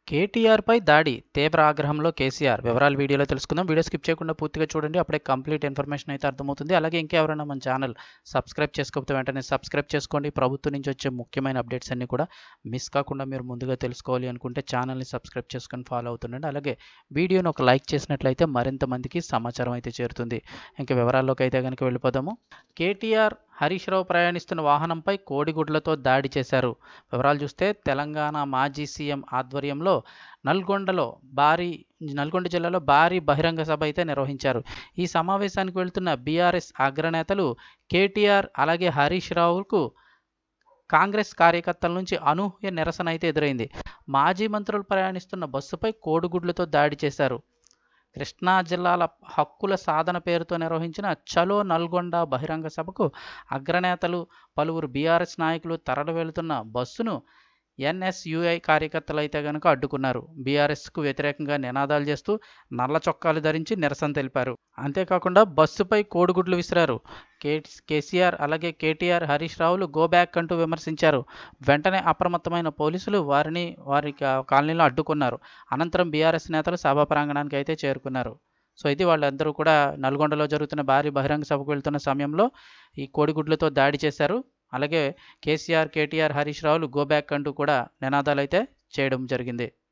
కేటీఆర్పై దాడి తీవ్ర ఆగ్రహంలో కేసీఆర్ వివరాలు వీడియోలో తెలుసుకుందాం. వీడియో స్కిప్ చేయకుండా పూర్తిగా చూడండి. అప్పుడే కంప్లీట్ ఇన్ఫర్మేషన్ అయితే అర్థమవుతుంది. అలాగే ఇంకెవరైనా మన ఛానల్ సబ్స్క్రైబ్ చేసుకోకపోతే వెంటనే సబ్స్క్రైబ్ చేసుకోండి. ప్రభుత్వం నుంచి వచ్చే ముఖ్యమైన అప్డేట్స్ అన్నీ కూడా మిస్ కాకుండా మీరు ముందుగా తెలుసుకోవాలి అనుకుంటే ఛానల్ని సబ్స్క్రైబ్ చేసుకొని ఫాలో అవుతుండండి. అలాగే వీడియోని ఒక లైక్ చేసినట్లయితే మరింత మందికి సమాచారం అయితే చేరుతుంది. ఇంకా వివరాల్లోకి అయితే కనుక వెళ్ళిపోదాము. కేటీఆర్ హరీష్ రావు ప్రయాణిస్తున్న వాహనంపై కోడిగుడ్లతో దాడి చేశారు. వివరాలు చూస్తే తెలంగాణ మాజీ సీఎం ఆధ్వర్యంలో నల్గొండ జిల్లాలో భారీ బహిరంగ సభ అయితే నిర్వహించారు. ఈ సమావేశానికి వెళ్తున్న బీఆర్ఎస్ అగ్రనేతలు కేటీఆర్ అలాగే హరీష్ రావుకు కాంగ్రెస్ కార్యకర్తల నుంచి అనూహ్య నిరసన అయితే ఎదురైంది. మాజీ మంత్రులు ప్రయాణిస్తున్న బస్సుపై కోడిగుడ్లతో దాడి చేశారు. కృష్ణా జిల్లాల హక్కుల సాధన పేరుతో నిర్వహించిన చలో నల్గొండ బహిరంగ సభకు అగ్రనేతలు పలువురు బీఆర్ఎస్ నాయకులు తరలి వెళుతున్న బస్సును ఎన్ఎస్యుఐ కార్యకర్తలు అయితే కనుక అడ్డుకున్నారు. బీఆర్ఎస్కు వ్యతిరేకంగా నినాదాలు చేస్తూ నల్ల చొక్కాలు ధరించి నిరసన తెలిపారు. అంతేకాకుండా బస్సుపై కోడిగుడ్లు విసిరారు. కేసీఆర్ అలాగే కేటీఆర్ హరీష్ రావులు గో బ్యాక్ అంటూ విమర్శించారు. వెంటనే అప్రమత్తమైన పోలీసులు వారి కాలనీలో అడ్డుకున్నారు. అనంతరం బీఆర్ఎస్ నేతలు సభా ప్రాంగణానికి అయితే చేరుకున్నారు. సో ఇది వాళ్ళందరూ కూడా నల్గొండలో జరుగుతున్న భారీ బహిరంగ సభకు వెళ్తున్న సమయంలో ఈ కోడిగుడ్లతో దాడి చేశారు. అలాగే కేసీఆర్, కేటీఆర్, హరీష్ రావులు గో బ్యాక్ అంటూ కూడా నినాదాలు అయితే చేయడం జరిగింది.